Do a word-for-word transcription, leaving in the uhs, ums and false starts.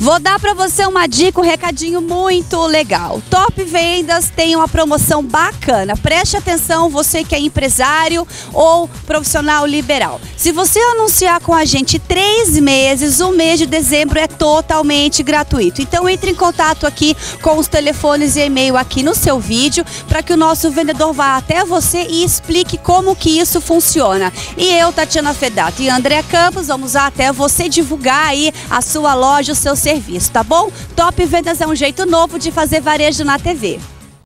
Vou dar para você uma dica, um recadinho muito legal. Top Vendas tem uma promoção bacana. Preste atenção, você que é empresário ou profissional liberal. Se você anunciar com a gente três meses, o mês de dezembro é totalmente gratuito. Então entre em contato aqui com os telefones e e-mail aqui no seu vídeo para que o nosso vendedor vá até você e explique como que isso funciona. E eu, Tatiana Fedato e André Campos, vamos até você divulgar aí a sua loja, o seu serviço, tá bom? Top Vendas é um jeito novo de fazer varejo na T V.